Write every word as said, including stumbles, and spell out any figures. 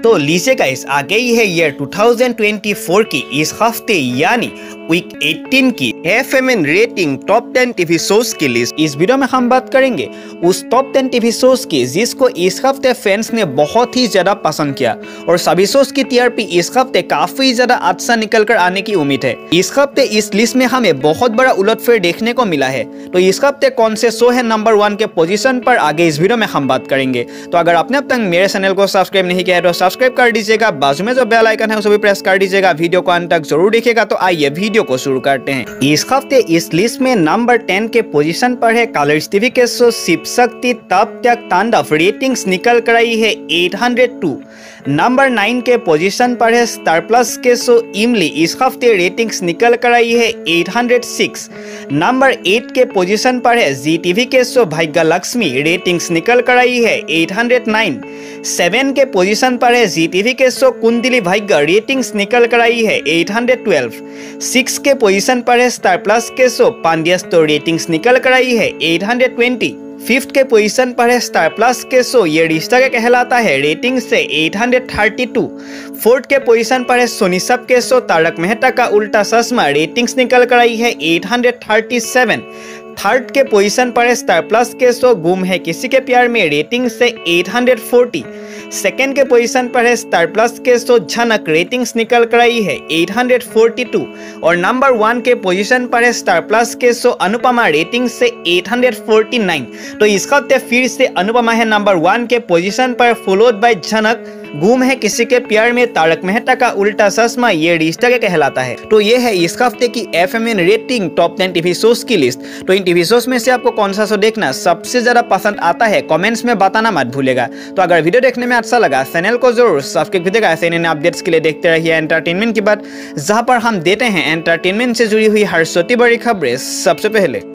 तो लीजिए गाइस, आ गई है ईयर दो हज़ार चौबीस की इस हफ्ते यानी वीक अठारह की F M N rating top ten TV shows की लिस्ट। इस वीडियो में हम बात करेंगे उस टॉप टेन टीवी शोज की जिसको इस हफ्ते फैंस ने बहुत ही ज्यादा पसंद किया और सभी शोज की टीआरपी इस हफ्ते काफी ज्यादा अच्छा निकल कर आने की उम्मीद है। इस हफ्ते इस लिस्ट में हमें बहुत बड़ा उलटफेर देखने को मिला है। तो इस हफ्ते कौन से शो है नंबर वन के पोजीशन पर, आगे इस वीडियो में हम बात करेंगे। तो अगर आपने अब तक मेरे चैनल को सब्सक्राइब नहीं किया है तो सब्सक्राइब कर दीजिएगा, बाजू में जो बेल आइकन है उसे भी प्रेस कर दीजिएगा। वीडियो को अंत तक जरूर देखिएगा। तो आइए वीडियो को शुरू करते हैं। इस हफ्ते इस लिस्ट में नंबर टेन के पोजीशन पर है कलर्स टीवी के शो शिव शक्ति तब तक तांडव, रेटिंग्स निकल कर आई है आठ सौ दो। नंबर नाइन के पोजीशन पर है स्टार प्लस के शो इमली, इस हफ्ते रेटिंग्स निकल कर आई है आठ सौ छह। नंबर एट के पोजीशन पर है जी टीवी के शो भाग्य लक्ष्मी, रेटिंग्स निकल कर आई है आठ सौ नौ। सेवन के पोजीशन पर है जी टीवी के शो कुंडली भाग्य, रेटिंग्स निकल कर आई है आठ सौ बारह। सिक्स के पोजीशन पर है स्टार प्लस के शो पांड्यास्तो, रेटिंग्स निकल कर आई है आठ सौ बीस। फिफ्थ के पोजीशन पर है स्टार प्लस के शो ये रिश्ता क्या कहलाता है, रेटिंग से आठ सौ बत्तीस। फोर्थ के पोजीशन पर है सोनी सब के शो तारक मेहता का उल्टा चश्मा, रेटिंग्स निकल कर आई है आठ सौ सैंतीस। थर्ड के पोजीशन पर है स्टार प्लस के शो गुम है किसी के प्यार में, रेटिंग से आठ सौ चालीस। सेकेंड के पोजीशन पर है स्टार प्लस के शो झनक, रेटिंग्स निकल कर आई है आठ सौ बयालीस। और नंबर वन के पोजीशन पर है स्टार प्लस के शो अनुपमा, रेटिंग से आठ सौ उनचास। तो इस हफ्ते फिर से अनुपमा है नंबर वन के पोजीशन पर, फॉलोड बाय झनक, गुम है किसी के प्यार में, तारक मेहता का उल्टा चश्मा ये रिश्ता क्या कहलाता है। तो ये है इस हफ्ते की F M N rating top ten TV shows की लिस्ट। तो इन टीवी शोज में से आपको कौन सा शो देखना सबसे ज्यादा पसंद आता है कमेंट्स में बताना मत भूलेगा। तो अगर वीडियो देखने में अच्छा लगा चैनल को जरूर सब्सक्राइब कीजिएगा। ऐसे इन अपडेट्स के लिए देखते रहिए एंटरटेनमेंट की बात, जहां पर हम देते हैं एंटरटेनमेंट से जुड़ी हुई हर छोटी बड़ी खबरें सबसे पहले।